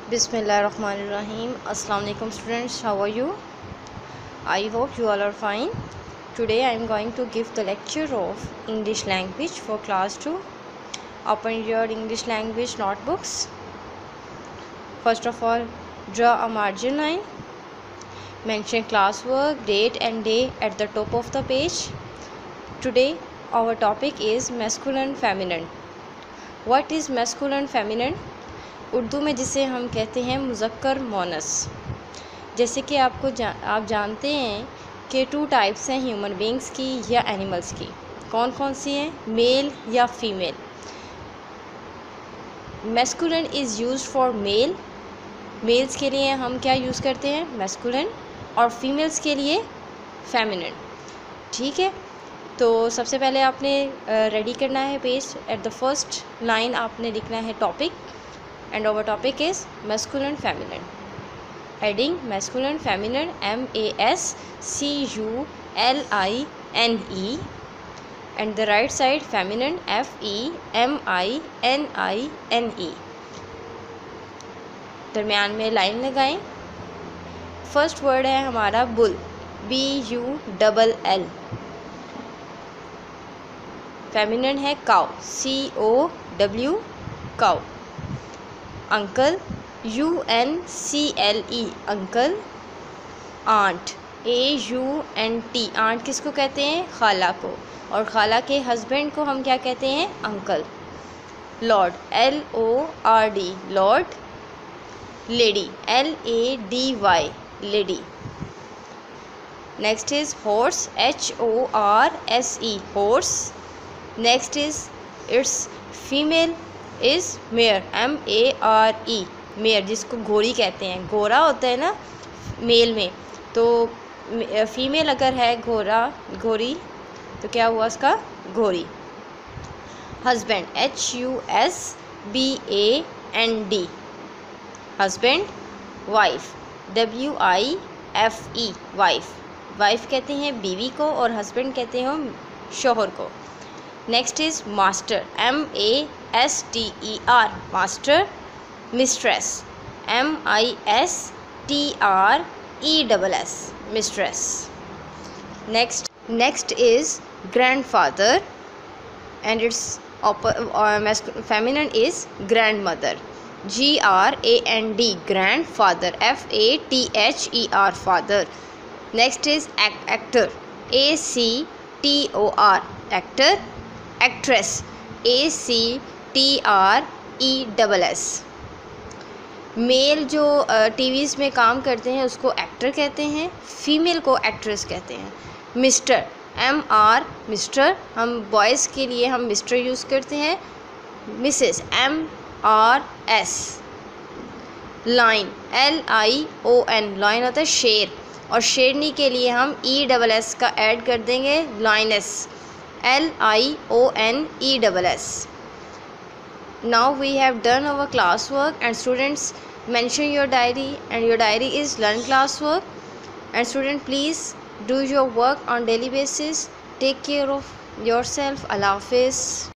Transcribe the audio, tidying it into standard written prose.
Bismillahirrahmanirrahim. Assalamu alaikum students, how are you? I hope you all are fine. Today I am going to give the lecture of English language for class 2. Open your English language notebooks. First of all, draw a margin line. Mention classwork, date and day at the top of the page. Today our topic is masculine feminine. What is masculine feminine? Urdu में जिसे हम कहते हैं मुज़क्कर मोनस। जैसे कि आप जानते हैं कि 2 टाइप्स हैं ह्यूमन बींग्स की या एनिमल्स की। कौन कौन सी हैं? मेल या female. Masculine is used for male. Males के लिए हम क्या यूज़ करते हैं? मैस्कुलिन। और फीमेल्स के लिए फेमिनिन। ठीक है, तो सबसे पहले आपने रेडी करना है page. At the first line आपने लिखना है topic, and our topic is masculine feminine. Heading masculine feminine, MASCULINE, and the right side feminine, FEMININE. दरमियान में लाइन लगाएं। फर्स्ट वर्ड है हमारा बुल, BULL। फेमिनिन है cow, COW, cow. Uncle, UNCLE, uncle. Aunt, AUNT, aunt किसको कहते हैं? खाला को। और खाला के हस्बैंड को हम क्या कहते हैं? Uncle. Lord, LORD, lord. Lady, LADY, lady. Next is horse, HORSE, horse. Next is its female is mare, MARE, mare, जिसको घोड़ी कहते हैं। घोड़ा होता है ना मेल में, तो फीमेल अगर है घोड़ी, तो क्या हुआ उसका? घोड़ी। Husband, HUSBAND, husband. Wife, WIFE, wife. Wife कहते हैं बीवी को और हस्बैंड कहते हैं शौहर को। Next is master, MASTER, master. Mistress, MISTRESS, mistress. Next is grandfather and its feminine is grandmother, GRAND, grandfather, FATHER, father. Next is actor, ACTOR, actor। Actress, ACTRESS। Male जो टीवीज़ में काम करते हैं उसको एक्टर कहते हैं, फीमेल को actress कहते हैं। Mister, MR, mister. हम बॉयज़ के लिए हम मिस्टर यूज़ करते हैं। Missus, MRS। Lion, LION, lion होता है शेर, और शेरनी के लिए हम ESS का ऐड कर देंगे, lioness, LIONESS. Now we have done our classwork, and students mention your diary, and your diary is learn classwork. And student, please do your work on daily basis. Take care of yourself. Allah Hafiz.